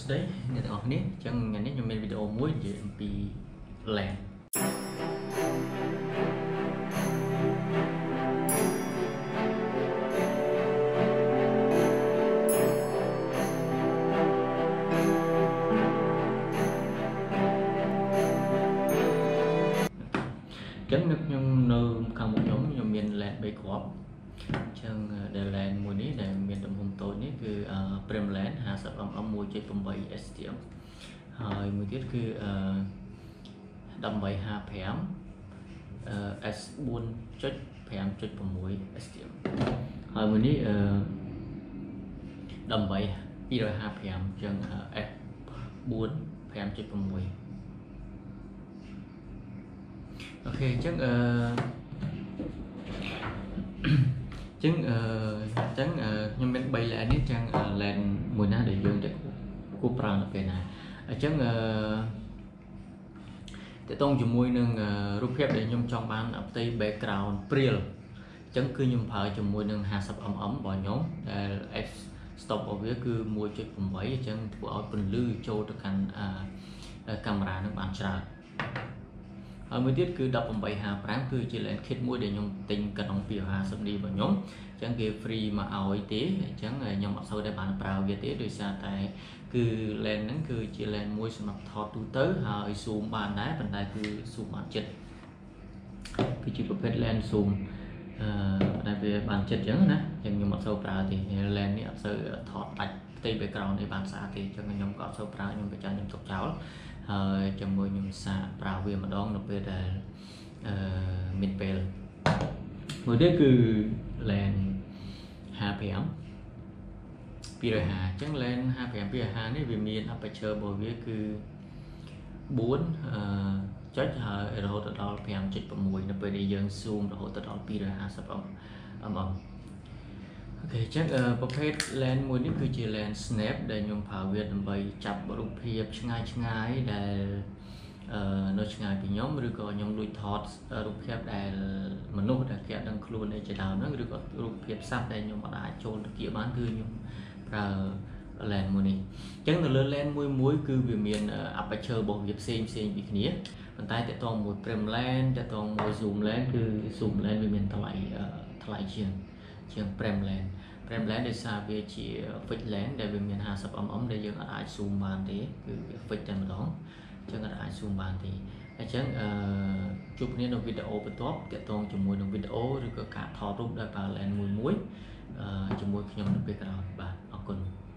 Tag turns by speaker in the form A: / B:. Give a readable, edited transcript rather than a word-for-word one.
A: đấyអ្នកទាំងអស់គ្នាចឹងថ្ងៃនេះខ្ញុំមានវីដេអូមួយនិយាយអំពី LAN ចឹងខ្ញុំនៅខាងមុខខ្ញុំមាន LAN 3គ្រាប់ចឹងដែល LAN មួយនេះដែលមានទំហំតូចនេះគឺ Prem LAN 50mm 1.8 STM ហើយមួយទៀតគឺ1855 S4.5.6 STM ហើយមួយនេះ255ចឹង S4 5.6 អូខេចឹងខ្ញុំមាន3 LAN នេះចឹង LAN មួយណាដែលយើងតែគួរប្រើនៅពេលណាអញ្ចឹងតើតងជាមួយនឹងរូបភាពដែលខ្ញុំចង់បានផ្ទៃ background ព្រាលអញ្ចឹងគឺខ្ញុំប្រើជាមួយនឹង 50mm របស់ខ្ញុំដែល f stop របស់វាគឺ 1.8 អញ្ចឹងធ្វើឲ្យពន្លឺចូលទៅកាន់កាមេរ៉ានឹងបានច្រើនហើយមួយទៀតគឺ 1855 គឺជា LAN kit មួយដែលខ្ញុំទិញក្នុង 250D របស់ខ្ញុំអញ្ចឹងគេ free មកឲ្យទេអញ្ចឹងខ្ញុំអត់សូវតែបានប្រើវាទេដោយសារតែគឺ LAN ហ្នឹងគឺជា LAN មួយសម្រាប់ថតទូទៅហើយ zoom បានដែរប៉ុន្តែគឺ zoom បានចិត្តគឺជាប្រភេទ LAN zoom តែវាបានចិត្តអញ្ចឹងណាអញ្ចឹងខ្ញុំអត់សូវប្រើទេ LAN នេះអត់សូវថតដាច់ផ្ទៃ background នេះបានស្អាតទេអញ្ចឹងខ្ញុំក៏អត់សូវប្រើខ្ញុំប្រចាំខ្ញុំទុកចោលហើយជាមួយខ្ញុំសាកប្រើវាម្ដងនៅពេលដែលមានពេលមួយទៀតគឺ LAN 55 250អញ្ចឹង LAN 55 250នេះវាមាន aperture របស់វាគឺ4ចុចហើយរហូតដល់ 5.6 នៅពេលដែលយើង zoom រហូតដល់ 250mm អូខេចឹងប្រភេទ LAN មួយនេះគឺជា LAN snap ដែលខ្ញុំប្រើវាដើម្បីចាប់រូបភាពឆ្ងាយដែលនៅឆ្ងាយពីខ្ញុំឬក៏ខ្ញុំលួចថតរូបភាពដែលមនុស្សដែលគេអត់ដឹងខ្លួនអីជាដើមហ្នឹងឬក៏រូបភាពសត្វដែលខ្ញុំអាចចូលទៅគៀបបានគឺខ្ញុំប្រើ LAN មួយនេះអញ្ចឹងនៅលើ LAN មួយគឺវាមាន aperture របស់វាផ្សេងពីគ្នាប៉ុន្តែតកតងមួយ Prem LAN តកតងមួយ Zoom LAN គឺ Zoom LAN វាមានថ្លៃជាង Prem LAN ដោយសារវាជា fix LAN ដែលវាមាន 50mm ដែលយើងអាច zoom បានទេគឺវា fix តែម្ដងអញ្ចឹងអាច zoom បានទេអញ្ចឹងជួបគ្នានៅវីដេអូបន្ទាប់ទាក់ទងជាមួយនឹងវីដេអូឬក៏ការថតរូបដោយប្រើ LAN មួយជាមួយខ្ញុំនៅពេលក្រោយបាទអរគុណ